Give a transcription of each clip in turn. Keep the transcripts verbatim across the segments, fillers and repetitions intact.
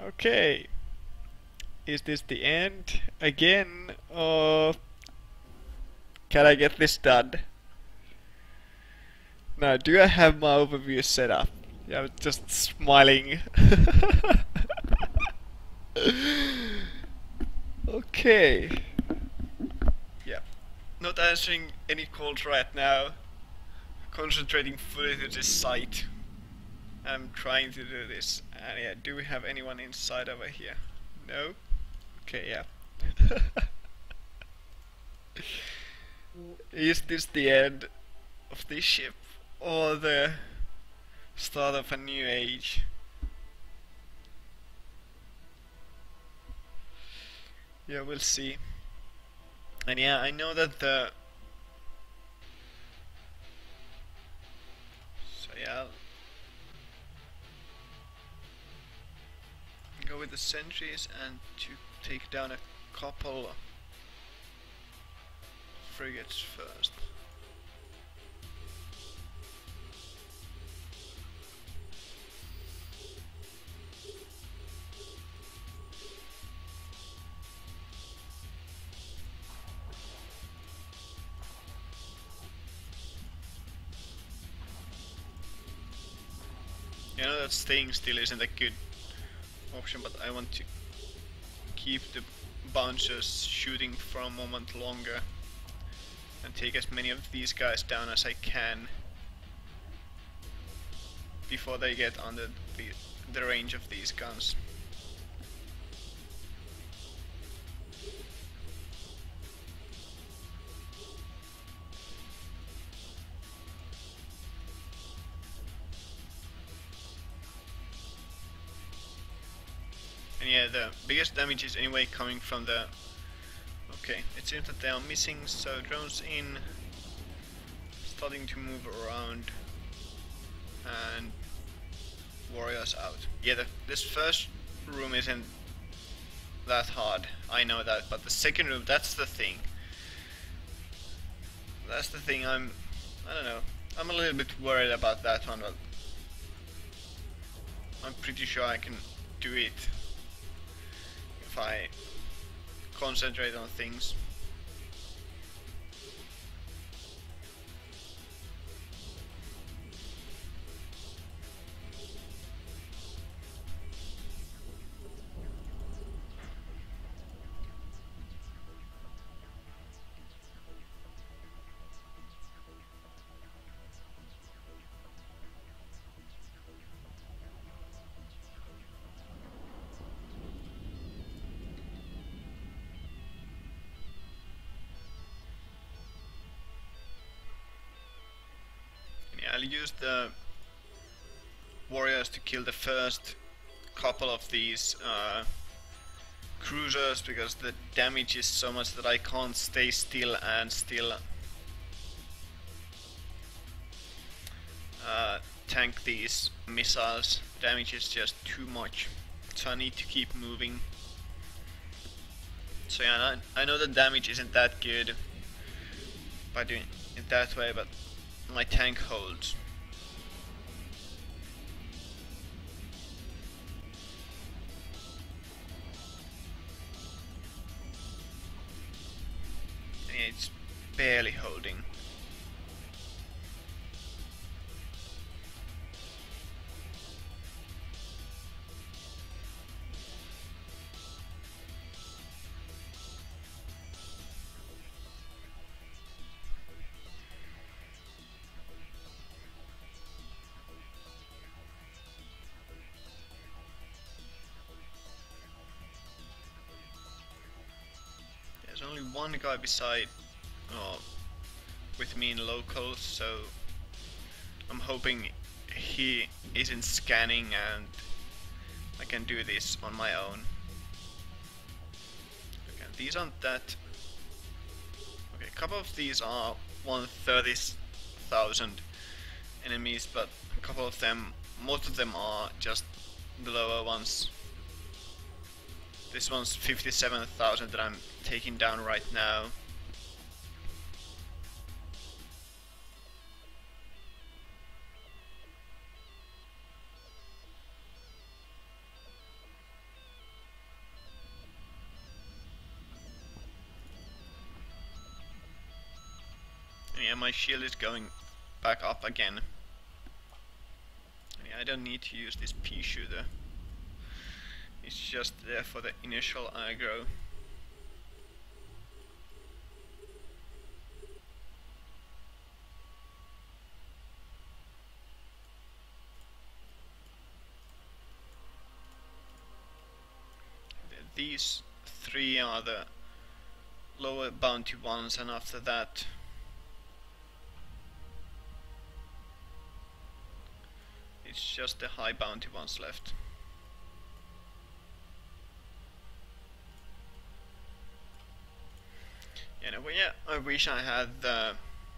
Okay, is this the end again, or can I get this done? Now, do I have my overview set up? Yeah, I'm just smiling. Okay. Yeah, not answering any calls right now. Concentrating fully to this site. I'm trying to do this. And yeah, do we have anyone inside over here? No? Okay, yeah. Is this the end of this ship or the start of a new age? Yeah, we'll see. And yeah, I know that the... So yeah, I'll go with the sentries and to take down a couple frigates first. You know that staying still isn't a good option, but I want to keep the bouncers shooting for a moment longer and take as many of these guys down as I can before they get under the, the range of these guns. And yeah, the biggest damage is anyway coming from the... Okay, it seems that they are missing, so drones in, starting to move around, and warriors out. Yeah, the, this first room isn't that hard, I know that, but the second room, that's the thing. That's the thing, I'm... I don't know, I'm a little bit worried about that one, but I'm pretty sure I can do it if I concentrate on things. I'll use the warriors to kill the first couple of these uh, cruisers, because the damage is so much that I can't stay still and still uh, tank these missiles. Damage is just too much, so I need to keep moving. So yeah, I know that damage isn't that good by doing it that way, but my tank holds. And yeah, it's barely holding. There's only one guy beside, oh, with me in local, so I'm hoping he isn't scanning and I can do this on my own. Okay, these aren't that... Okay, a couple of these are one thirty thousand enemies, but a couple of them, most of them are just the lower ones. This one's fifty-seven thousand that I'm taking down right now. yeah, my shield is going back up again. Yeah, I don't need to use this pea shooter. It's just there for the initial aggro. These three are the lower bounty ones, and after that it's just the high bounty ones left. Anyway, yeah, I wish I had the...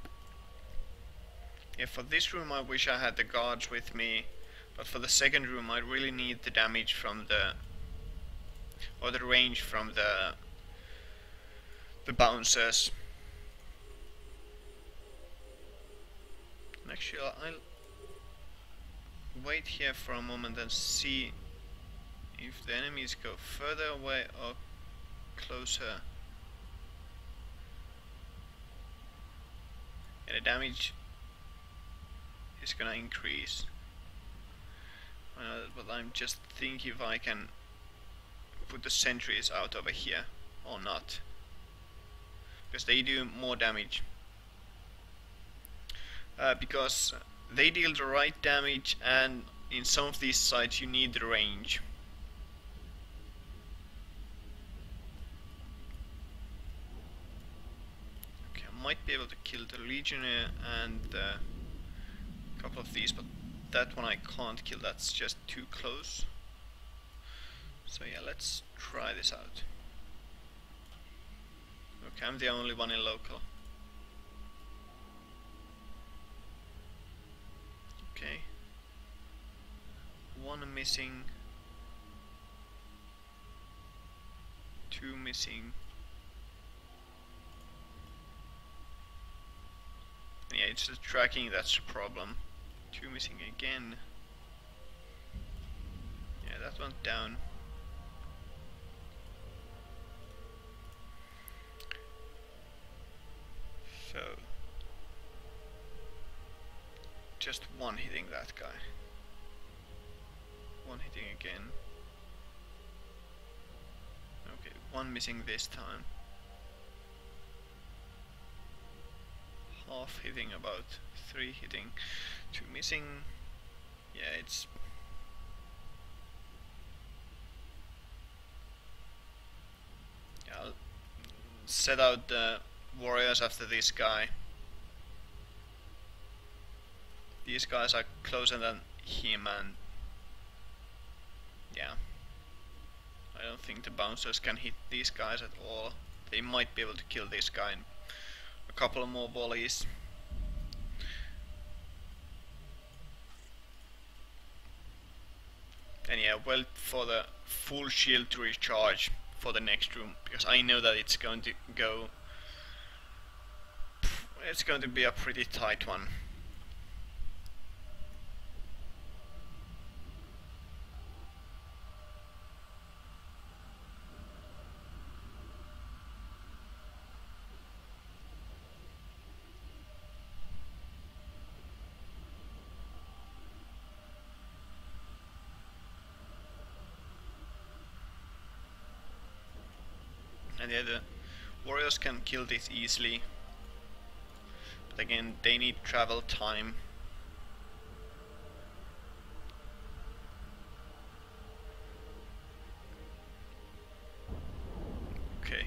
Yeah, for this room I wish I had the guards with me, but for the second room I really need the damage from the... or the range from the... the bouncers. Actually, I'll wait here for a moment and see if the enemies go further away or closer. And the damage is gonna increase. Uh, but I'm just thinking if I can put the sentries out over here or not, because they do more damage. Uh, because they deal the right damage, and in some of these sites you need the range. Okay, I might be able to kill the Legionnaire and uh, a couple of these, but that one I can't kill, that's just too close. So yeah, let's try this out. Okay, I'm the only one in local. Okay. One missing. Two missing. Yeah, it's the tracking that's the problem. Two missing again. Yeah, that went down. So just one hitting that guy. One hitting again. Okay, one missing this time. Half hitting, about three hitting. Two missing. Yeah, it's... Yeah, I'll set out the warriors after this guy. These guys are closer than him, and yeah, I don't think the bouncers can hit these guys at all. They might be able to kill this guy in a couple of more volleys. And yeah, well, for the full shield to recharge for the next room, because I know that it's going to go, it's going to be a pretty tight one. And yeah, the warriors can kill this easily, but again, they need travel time. Okay.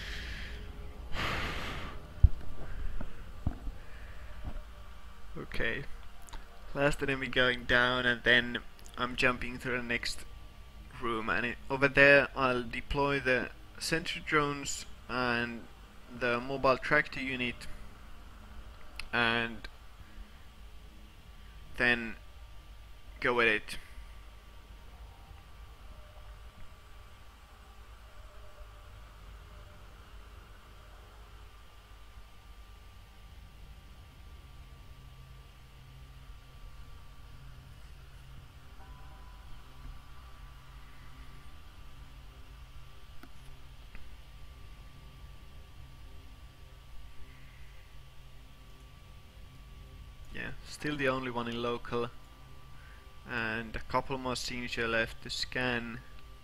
Okay. Last enemy going down, and then I'm jumping to the next room, and it, over there I'll deploy the sentry drones and the mobile tractor unit, and then go with it. Still the only one in local. And a couple more signature left to scan.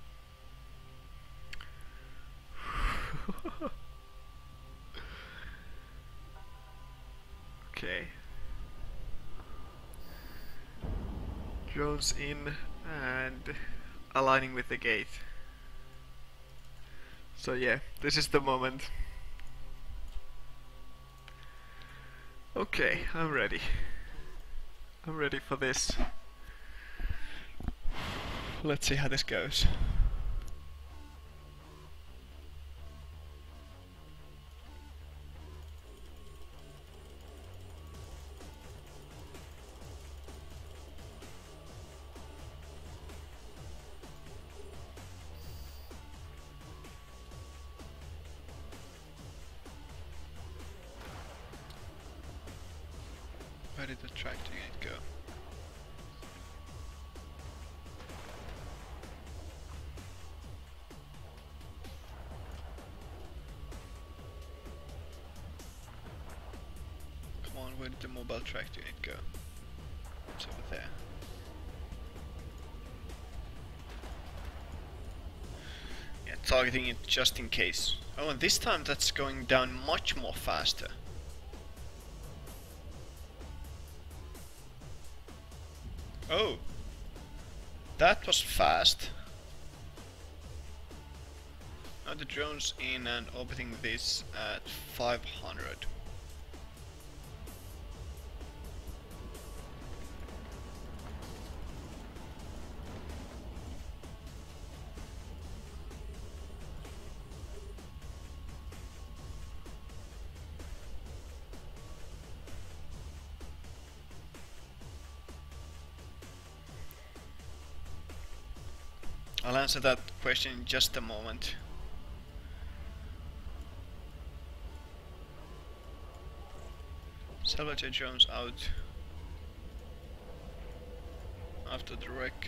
Okay. Drones in and aligning with the gate. So yeah, this is the moment. Okay, I'm ready. I'm ready for this. Let's see how this goes. Where did the tractor unit go? Come on, where did the mobile tractor unit go? It's over there. Yeah, targeting it just in case. Oh, and this time that's going down much more faster. Oh, that was fast. Now the drone's in and orbiting this at five hundred. I'll answer that question in just a moment. Salvage drones out after the wreck.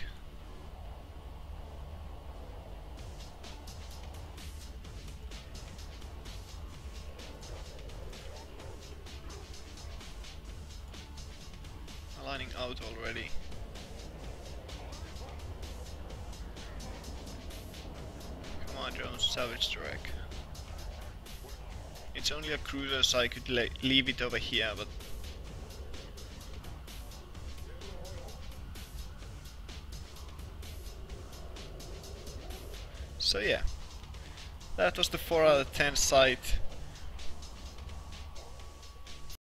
Aligning out already. Come on, drones, salvage the wreck. It's only a cruiser, so I could leave it over here, but so yeah, that was the four out of ten sight.